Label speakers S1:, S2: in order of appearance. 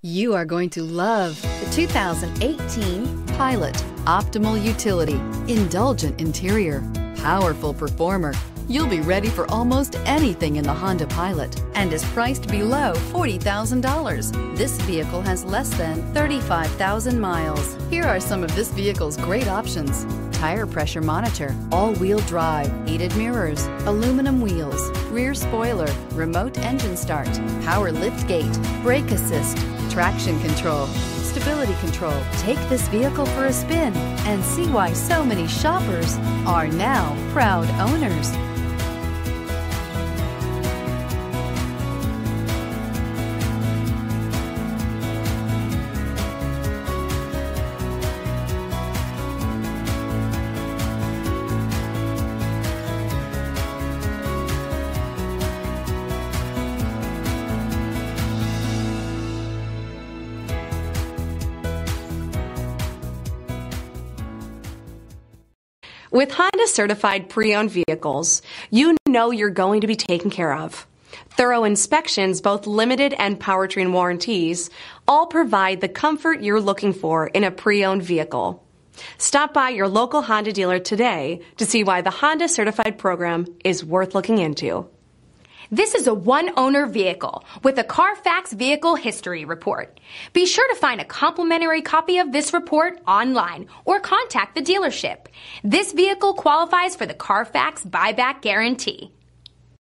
S1: You are going to love the 2018 Pilot. Optimal utility, indulgent interior, powerful performer. You'll be ready for almost anything in the Honda Pilot and is priced below $40,000. This vehicle has less than 35,000 miles. Here are some of this vehicle's great options: tire pressure monitor, all-wheel drive, heated mirrors, aluminum wheels, rear spoiler, remote engine start, power liftgate, brake assist, traction control, stability control. Take this vehicle for a spin and see why so many shoppers are now proud owners.
S2: With Honda certified pre-owned vehicles, you know you're going to be taken care of. Thorough inspections, both limited and powertrain warranties, all provide the comfort you're looking for in a pre-owned vehicle. Stop by your local Honda dealer today to see why the Honda certified program is worth looking into.
S3: This is a one-owner vehicle with a Carfax Vehicle History Report. Be sure to find a complimentary copy of this report online or contact the dealership. This vehicle qualifies for the Carfax Buyback Guarantee.